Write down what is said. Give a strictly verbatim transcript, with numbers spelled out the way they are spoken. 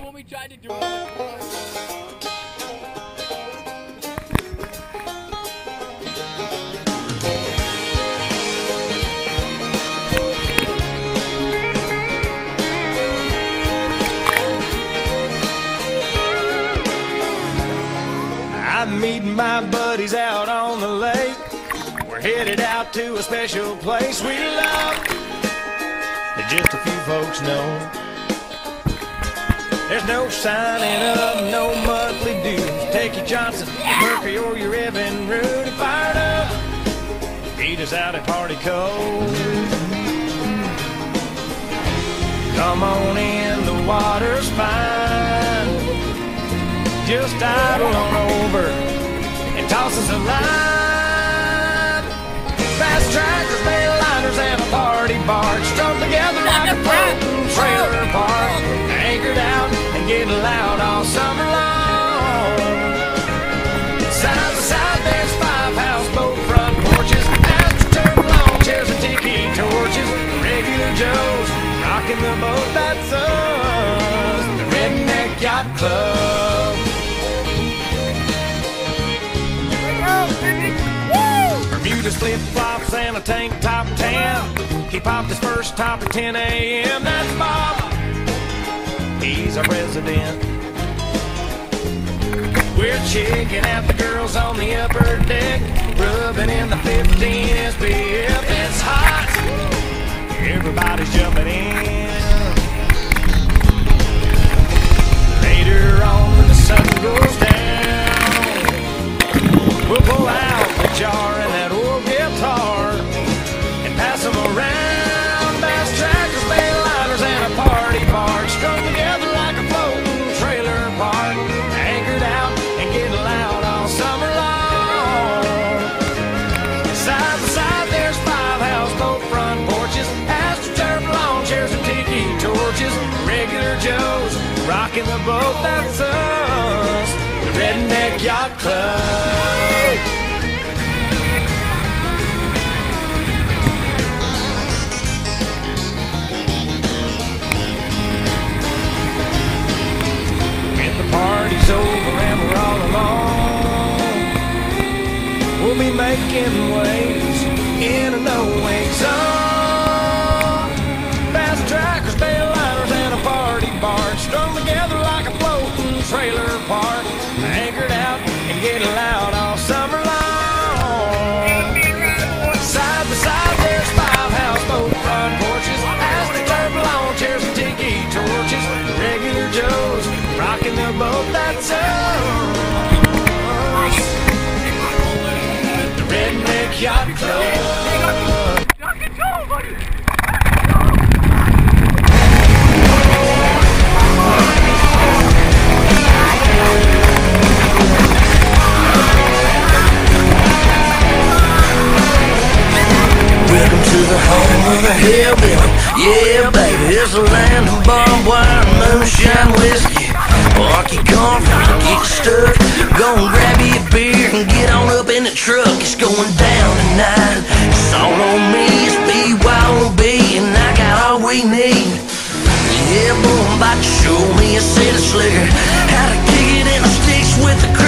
when we tried to do it. I'm meeting my buddies out on the lake. We're headed out to a special place we love that just a few folks know. There's no signing up, no monthly dues. Take your Johnson, Mercury, or your Evan Rooney. Fired up, meet us out at Party Cove. Come on in, the water's fine. Just idle on over and toss us a line. Fast trackers, mainliners, and a party barge strung together like a floating trailer park. Anchored out and getting loud all summer long. Side by side, there's five houseboat front porches, astroturf lawn chairs and tiki torches. Regular Joes rocking the boat, that's us, the Redneck Yacht Club. Bermuda's flip-flops and a tank top tan. He popped his first top at ten A M That's Bob, he's our president. We're checking out the girls on the upper deck, rubbing in the fifteen S P F. It's hot, everybody's jumping in. Later on when the sun goes down, we'll pull out the jar and that old guitar and pass them around. Bass trackers, mainliners, and a party barge strung together like a floating trailer park. Anchored out and getting loud all summer long. Side by side, there's five houseboat front porches, astroturf lawn chairs and tiki torches. Regular Joes rocking the boat, that's us, the Redneck Yacht Club. Party's over and we're all alone. We'll be making waves in a no-wake zone. Fast trackers, mainliners, and a party barge strung together like a floating trailer park. Anchored out and getting loud all summer long. Side by side, there's five houseboat front porches, astroturf lawn chairs and tiki torches. Regular Joes rocking the boat, that's us, the Redneck Yacht Club. Welcome to the home of the hillbilly. Yeah, baby, it's a land of barbed wire and moonshine whiskey. Park your car before you get stuck. Go and grab you a beer and get on up in the truck. It's going down tonight. It's all on me. It's B Y O B and I got all we need. Yeah, boy, I'm about to show me a set of slicker. How to kick it in the sticks with the